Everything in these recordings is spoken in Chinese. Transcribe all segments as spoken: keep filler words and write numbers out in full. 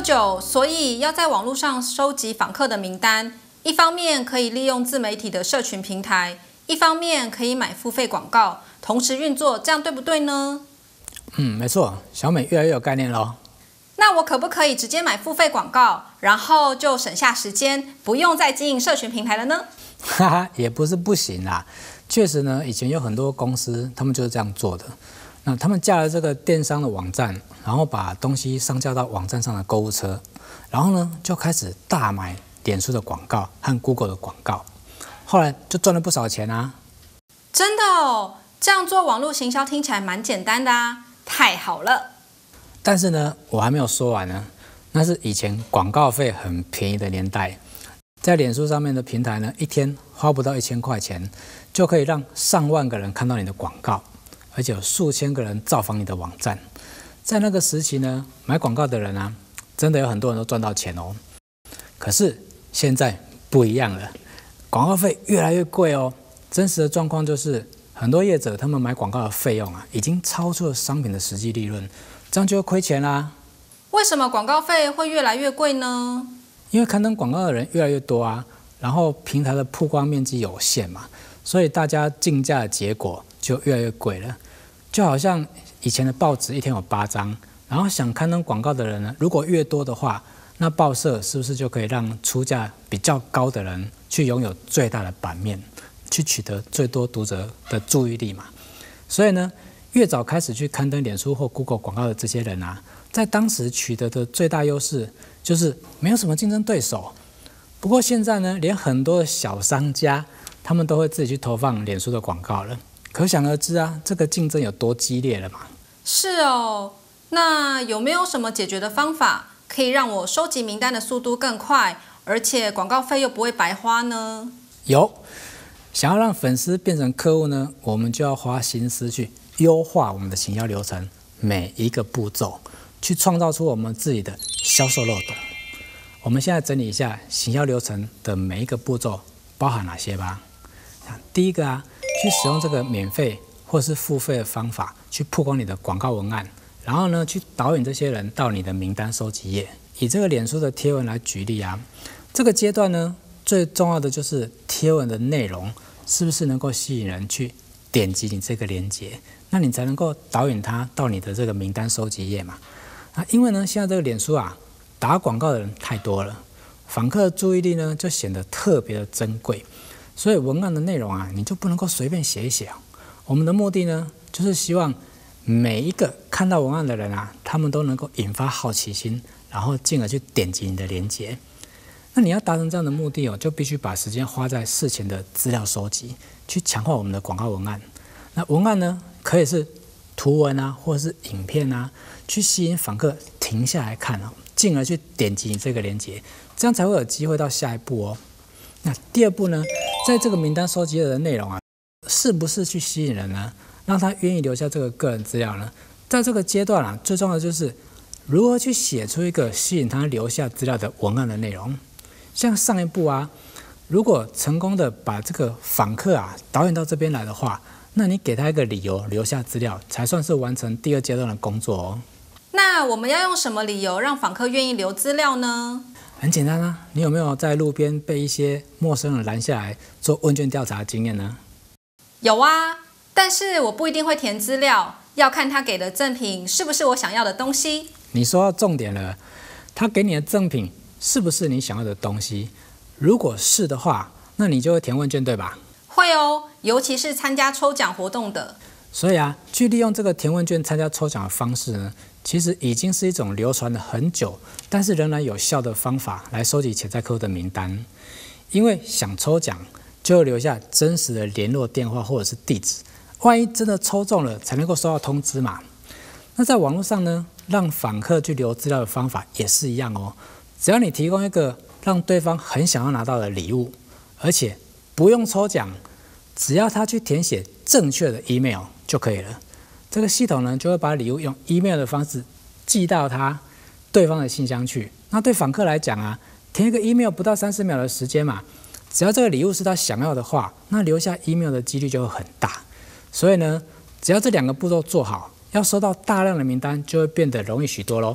久，所以要在网络上收集访客的名单，一方面可以利用自媒体的社群平台，一方面可以买付费广告，同时运作，这样对不对呢？ 嗯，没错，小美越来越有概念咯。 那我可不可以直接买付费广告，然后就省下时间，不用再经营社群平台了呢？ 哈哈，也不是不行啦。确实呢，以前有很多公司他们就是这样做的。那他们架了这个电商的网站，然后把东西上架到网站上的购物车，然后呢就开始大买脸书的广告和 Google 的广告，后来就赚了不少钱啊。 真的哦，这样做网络行销听起来蛮简单的啊，太好了。 但是呢，我还没有说完呢。那是以前广告费很便宜的年代，在脸书上面的平台呢，一天花不到一千块钱，就可以让上万个人看到你的广告，而且有数千个人造访你的网站。在那个时期呢，买广告的人啊，真的有很多人都赚到钱哦。可是现在不一样了，广告费越来越贵哦。真实的状况就是，很多业者他们买广告的费用啊，已经超出了商品的实际利润。这样就会亏钱啦。 为什么广告费会越来越贵呢？ 因为刊登广告的人越来越多啊，然后平台的曝光面积有限嘛，所以大家竞价的结果就越来越贵了。就好像以前的报纸一天有八张，然后想刊登广告的人呢，如果越多的话，那报社是不是就可以让出价比较高的人去拥有最大的版面，去取得最多读者的注意力嘛？所以呢，越早开始去刊登脸书或 Google 广告的这些人啊，在当时取得的最大优势就是没有什么竞争对手。不过现在呢，连很多的小商家他们都会自己去投放脸书的广告了，可想而知啊，这个竞争有多激烈了嘛。 是哦，那有没有什么解决的方法，可以让我收集名单的速度更快，而且广告费又不会白花呢？ 有，想要让粉丝变成客户呢，我们就要花心思去优化我们的行销流程，每一个步骤，去创造出我们自己的销售漏斗。我们现在整理一下行销流程的每一个步骤包含哪些吧。第一个啊，去使用这个免费或是付费的方法，去曝光你的广告文案，然后呢，去导引这些人到你的名单收集页。以这个脸书的贴文来举例啊，这个阶段呢，最重要的就是贴文的内容是不是能够吸引人去点击你这个连结，那你才能够导引他到你的这个名单收集页嘛。啊，因为呢，现在这个脸书啊，打广告的人太多了，访客的注意力呢就显得特别的珍贵，所以文案的内容啊，你就不能够随便写一写。我们的目的呢，就是希望每一个看到文案的人啊，他们都能够引发好奇心，然后进而去点击你的连结。那你要达成这样的目的哦，就必须把时间花在事前的资料收集，去强化我们的广告文案。那文案呢，可以是图文啊，或者是影片啊，去吸引访客停下来看哦，进而去点击你这个连结，这样才会有机会到下一步哦。那第二步呢，在这个名单收集的内容啊，是不是去吸引人呢？让他愿意留下这个个人资料呢？在这个阶段啊，最重要的就是如何去写出一个吸引他留下资料的文案的内容。像上一步啊，如果成功的把这个访客啊导引到这边来的话，那你给他一个理由留下资料，才算是完成第二阶段的工作哦。 那我们要用什么理由让访客愿意留资料呢？ 很简单啊，你有没有在路边被一些陌生人拦下来做问卷调查的经验呢？ 有啊，但是我不一定会填资料，要看他给的赠品是不是我想要的东西。 你说到重点了，他给你的赠品是不是你想要的东西？如果是的话，那你就会填问卷，对吧？ 会哦，尤其是参加抽奖活动的。 所以啊，去利用这个填问卷参加抽奖的方式呢，其实已经是一种流传了很久，但是仍然有效的方法来收集潜在客户的名单。因为想抽奖，就留下真实的联络电话或者是地址，万一真的抽中了，才能够收到通知嘛。那在网络上呢，让访客去留资料的方法也是一样哦。只要你提供一个让对方很想要拿到的礼物，而且不用抽奖，只要他去填写正确的 email 就可以了。这个系统呢，就会把礼物用 email 的方式寄到他对方的信箱去。那对访客来讲啊，填一个 email 不到三十秒的时间嘛，只要这个礼物是他想要的话，那留下 email 的几率就会很大。所以呢，只要这两个步骤做好，要收到大量的名单就会变得容易许多咯。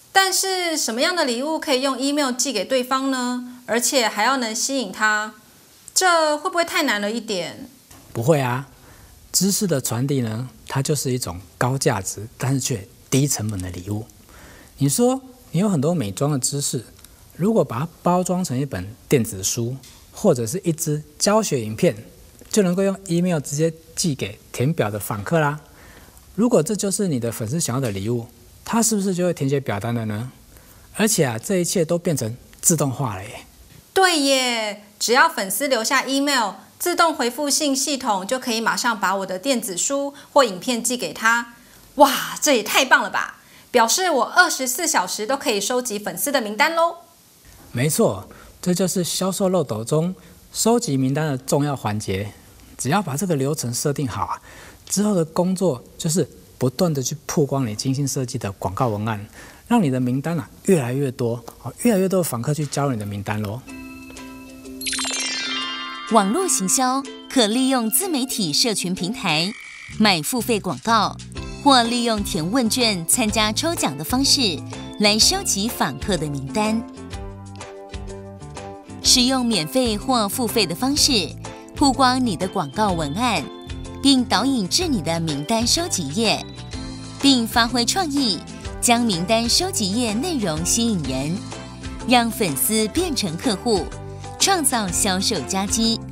但是什么样的礼物可以用 email 寄给对方呢？而且还要能吸引他，这会不会太难了一点？ 不会啊，知识的传递呢，它就是一种高价值但是却低成本的礼物。你说你有很多美妆的知识，如果把它包装成一本电子书或者是一支教学影片，就能够用 email 直接寄给填表的访客啦。如果这就是你的粉丝想要的礼物，他是不是就会填写表单了呢？而且啊，这一切都变成自动化了耶。 对耶，只要粉丝留下 email， 自动回复信系统就可以马上把我的电子书或影片寄给他。哇，这也太棒了吧！表示我二十四小时都可以收集粉丝的名单咯。 没错，这就是销售漏斗中收集名单的重要环节。只要把这个流程设定好啊，之后的工作就是不断的去曝光你精心设计的广告文案，让你的名单啊越来越多，越来越多的访客去加入你的名单咯。 网络行销可利用自媒体社群平台买付费广告，或利用填问卷参加抽奖的方式来收集访客的名单。使用免费或付费的方式曝光你的广告文案，并导引至你的名单收集页，并发挥创意，将名单收集页内容吸引人，让粉丝变成客户，创造销售佳绩。